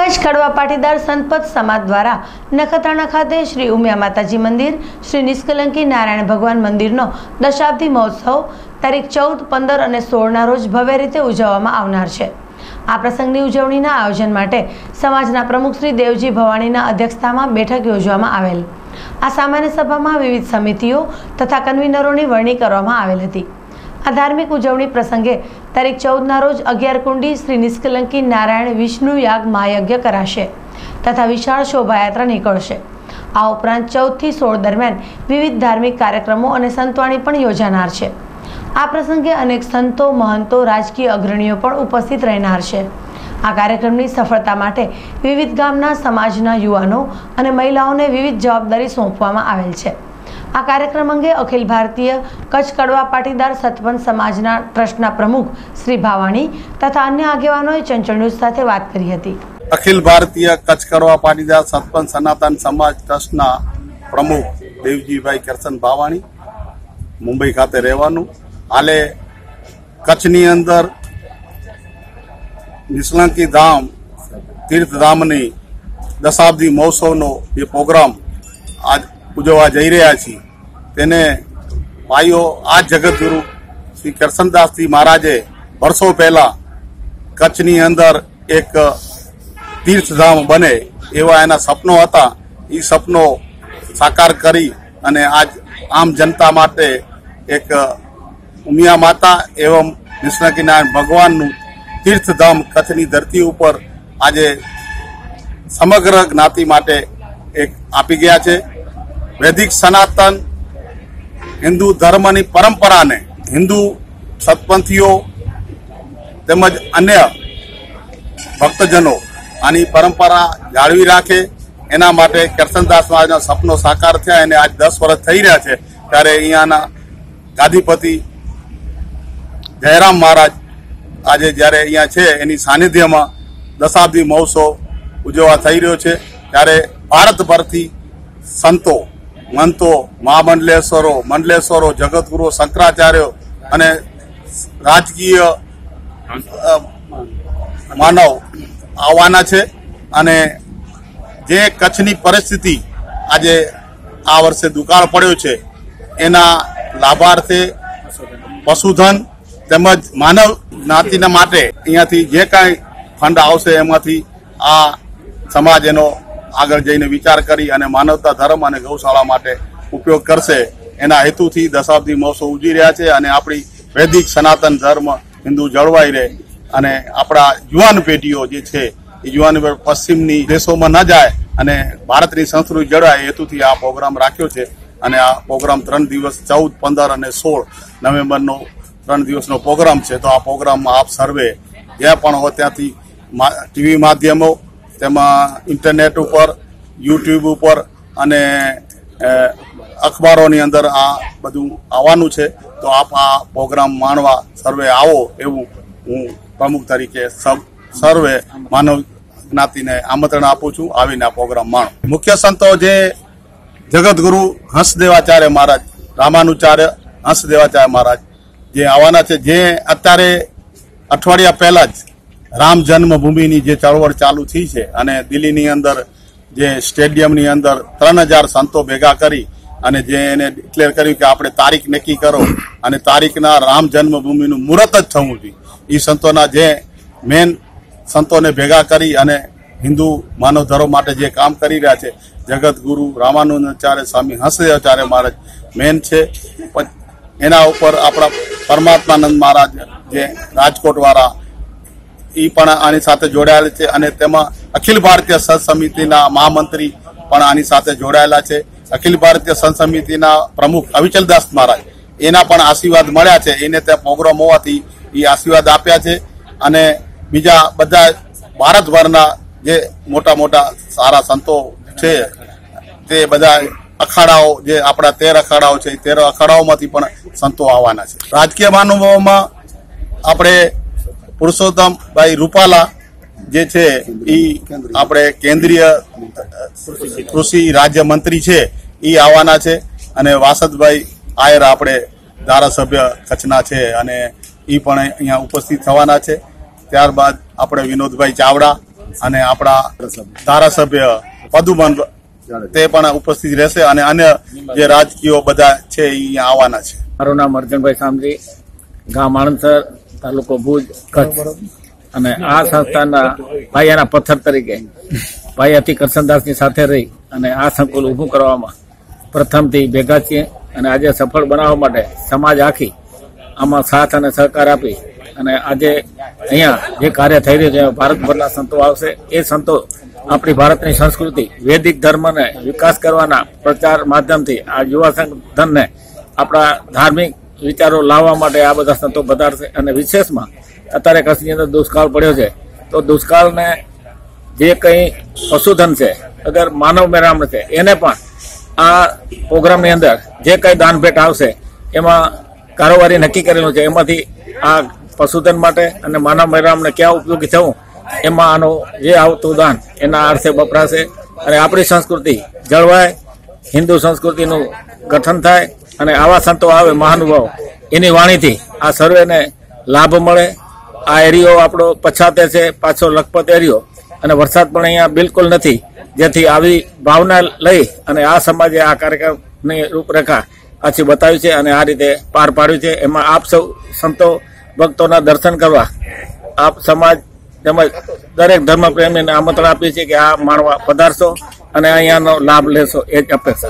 કચ્છ કડવા પાટીદાર સંતપત સમાજ દ્વારા નખત્રાણા ખાતે શ્રી ઉમિયા માતાજી મંદિર, શ્રી નિષ્કલંકી નારાયણ ભગવાન મંદિરનો દશાબ્દી મહોત્સવ તારીખ 14, 15 અને 16ના રોજ ભવ્ય રીતે ઉજવવામાં આવનાર છે। આ પ્રસંગની ઉજવણીના આયોજન માટે સમાજના પ્રમુખ શ્રી દેવજી ભવાણીના અધ્યક્ષતામાં બેઠક યોજવામાં આવેલ। આ સામાન્ય સભામાં વિવિધ સમિતિઓ તથા કન્વીનરોની વરણી કરવામાં આવેલ હતી। આ ધાર્મિક ઉજવણી પ્રસંગે તારીખ 14ના રોજ 11 કુંડી શ્રી નિષ્કલંકી નારાયણ વિષ્ણુ યાગ મહાયજ્ઞ કરાશે તથા વિશાળ શોભાયાત્રા નીકળશે। આ ઉપરાંત 14 થી 16 દરમિયાન વિવિધ ધાર્મિક કાર્યક્રમો અને સંતવાણી પણ યોજાનાર છે। આ પ્રસંગે અનેક સંતો, મહંતો, રાજકીય અગ્રણીઓ પણ ઉપસ્થિત રહેનાર છે। આ કાર્યક્રમની સફળતા માટે વિવિધ ગામના સમાજના યુવાનો અને મહિલાઓને વિવિધ જવાબદારી સોંપવામાં આવેલ છે। આ કાર્યક્રમ અંગે અખિલ ભારતીય કચ્છ કડવા પાટીદાર સતપંથ સમાજના ટ્રસ્ટના પ્રમુખ શ્રી ભાવાણી તથા અન્ય આગેવાનોએ ચંચળ ન્યૂઝ સાથે વાત કરી હતી। અખિલ ભારતીય કચ્છ કડવા પાટીદાર સતપંથ સનાતન સમાજ ટ્રસ્ટના પ્રમુખ દેવજીભાઈ કરશન ભાવાણી, મુંબઈ ખાતે રહેવાનું। હાલે કચ્છની અંદર નિષ્કલંકી ધામ તીર્થધામની દશાબ્દી મહોત્સવનો જે પ્રોગ્રામ આજ ઉજવવા જઈ રહ્યા છીએ તેને ભાઈઓ આ જગતગુરુ શ્રી કરશનદાસજી મહારાજે વર્ષો પહેલા કચ્છની અંદર એક તીર્થધામ બને એવા એના સપનો હતા। એ સપનો સાકાર કરી અને આજ આમ જનતા માટે એક ઉમિયા માતા એવં નિષ્કલંકી નારાયણ ભગવાનનું તીર્થધામ કચ્છની ધરતી ઉપર આજે સમગ્ર જ્ઞાતિ માટે એક આપી ગયા છે। વૈદિક સનાતન હિન્દુ ધર્મની પરંપરાને હિન્દુ સતપંથીઓ તેમજ અન્ય ભક્તજનો આની પરંપરા જાળવી રાખે એના માટે કરશનદાસ મહારાજના સપનો સાકાર થયા અને આજ 10 વર્ષ થઈ રહ્યા છે। ત્યારે અહીંયાના ગાદીપતિ જયરામ મહારાજ આજે જ્યારે અહીંયા છે એની સાનિધ્યમાં દશાબ્દી મહોત્સવ ઉજવવા થઈ રહ્યો છે। ત્યારે ભારતભરથી સંતો, મંતો, મહામંડલેશ્વરો, મંડલેશ્વરો, જગતગુરુ, શંકરાચાર્યો અને રાજકીય માનવ આવવાના છે। અને જે કચ્છની પરિસ્થિતિ આજે આ વર્ષે દુકાળ પડ્યો છે એના લાભાર્થે પશુધન તેમજ માનવ જ્ઞાતિના માટે અહીંયાથી જે કાંઈ ફંડ આવશે એમાંથી આ સમાજ એનો આગળ જઈને વિચાર કરી અને માનવતા ધર્મ અને ગૌશાળા માટે ઉપયોગ કરશે એના હેતુથી દશાબ્દી મહોત્સવ ઉજવી રહ્યા છે। અને આપણી વૈદિક સનાતન ધર્મ હિન્દુ જળવાઈ રહે અને આપણા યુવાન પેઢીઓ જે છે એ યુવાન પશ્ચિમની દેશોમાં ન જાય અને ભારતની સંસ્કૃતિ જળવાય હેતુથી આ પ્રોગ્રામ રાખ્યો છે। અને આ પ્રોગ્રામ 3 દિવસ 14, 15 અને 16 નવેમ્બરનો 3 દિવસનો પ્રોગ્રામ છે। તો આ પ્રોગ્રામમાં આપ સર્વે જ્યાં પણ હો ત્યાંથી ટીવી માધ્યમો, તેમાં ઇન્ટરનેટ ઉપર, યુટ્યુબ ઉપર અને અખબારોની અંદર આ બધું આવવાનું છે। તો આપ આ પ્રોગ્રામ માણવા સર્વે આવો એવું હું પ્રમુખ તરીકે સર્વે માનવ જ્ઞાતિને આમંત્રણ આપું છું। આવીને આ પ્રોગ્રામ માણો। મુખ્ય સંતો જે જગતગુરુ હંસદેવાચાર્ય મહારાજ, રામાનુચાર્ય હંસદેવાચાર્ય મહારાજ જે આવવાના છે, જે અત્યારે અઠવાડિયા પહેલા જ રામ જન્મભૂમિની જે ચળવળ ચાલુ થઈ છે અને દિલ્હીની અંદર જે સ્ટેડિયમની અંદર 3000 સંતો ભેગા કરી અને જે એને ડિક્લેર કર્યું કે આપણે તારીખ નક્કી કરો અને તારીખના રામ જન્મભૂમિનું મુહૂર્ત જ થવું જોઈએ। એ સંતોના જે મેન સંતોને ભેગા કરી અને હિન્દુ માનવ ધર્મ માટે જે કામ કરી રહ્યા છે, જગતગુરુ રામાનુજાચાર્ય સ્વામી હંસદેવાચાર્ય મહારાજ મેન છે। એના ઉપર આપણા પરમાત્માનંદ મહારાજ જે રાજકોટ વાળા એ પણ આની સાથે જોડાયેલા છે અને તેમાં અખિલ ભારતીય સંત સમિતિના મહામંત્રી પણ આની સાથે જોડાયેલા છે। અખિલ ભારતીય સંત સમિતિના પ્રમુખ અવિચલદાસ મહારાજ એના પણ આશીર્વાદ મળ્યા છે। એને ત્યાં પ્રોગ્રામ હોવાથી એ આશીર્વાદ આપ્યા છે। અને બીજા બધા ભારતભરના જે મોટા મોટા સારા સંતો છે તે બધા અખાડાઓ જે આપણા 13 અખાડાઓ છે, 13 અખાડાઓમાંથી પણ સંતો આવવાના છે। રાજકીય મહાનુભાવોમાં આપણે પુરુષોત્તમભાઈ રૂપાલા જે છે એ આપણે કેન્દ્રીય કૃષિ રાજ્ય મંત્રી છે એ આવવાના છે। અને વાસદભાઈ આયર આપણે ધારાસભ્ય કચ્છના છે અને એ પણ અહીંયા ઉપસ્થિત થવાના છે। ત્યારબાદ આપણે વિનોદભાઈ ચાવડા અને આપણા ધારાસભ્ય પદુમન તે પણ ઉપસ્થિત રહેશે અને અન્ય જે રાજકીય બધા છે એ અહીંયા આવવાના છે. મારું નામ અર્જુનભાઈ સામજી, ગામ આણંદસર, તાલુકો ભુજ, કચ્છ. અને આ સંસ્થાના પાયાના પથ્થર તરીકે ભાઈ અતિ કરશનદાસની સાથે રહી અને આ સંકુલ ઊભું કરવામાં પ્રથમથી ભેગા છીએ અને આજે સફળ બનાવવા માટે સમાજ આખી આમાં સાથ અને સહકાર આપી અને આજે અહીંયા જે કાર્ય થઈ રહ્યું છે ભારતભરના સંતો આવશે. એ સંતો આપણી ભારતની સંસ્કૃતિ વૈદિક ધર્મને વિકાસ કરવાના પ્રચાર માધ્યમથી આ યુવા સંગઠનને આપણા ધાર્મિક વિચારો લાવવા માટે આ બધા સંતો પધારશે. અને વિશેષમાં અત્યારે કચ્છની અંદર દુષ્કાળ પડ્યો છે તો દુષ્કાળને જે કંઈ પશુધન છે અગર માનવ મેળામણ છે એને પણ આ પ્રોગ્રામની અંદર જે કંઈ દાન ભેટ આવશે એમાં કારોબારી નક્કી કરેલું છે. એમાંથી આ પશુધન માટે અને માનવ મેળામણને ક્યાં ઉપયોગી થવું એમાં આનું જે આવતું દાન એના અર્થે વપરાશે અને આપણી સંસ્કૃતિ જળવાય, હિન્દુ સંસ્કૃતિનું ગઠન થાય અને આવા સંતો આવે મહાનુભાવો એની વાણીથી આ સર્વેને લાભ મળે. આ એરિયો આપણો પછાતે છે, પાછો લખપત એરિયો, અને વરસાદ પણ અહીંયા બિલકુલ નથી, જેથી આવી ભાવના લઈ અને આ સમાજે આ કાર્યક્રમની રૂપરેખા પાછી બતાવી છે અને આ રીતે પાર પાડ્યું છે. એમાં આપ સૌ સંતો ભક્તોના દર્શન કરવા આપ સમાજ તેમજ દરેક ધર્મ પ્રેમીને આમંત્રણ આપીએ છીએ કે આ માણવા પધારશો અને અહીંયાનો લાભ લેશો, એ જ અપેક્ષા.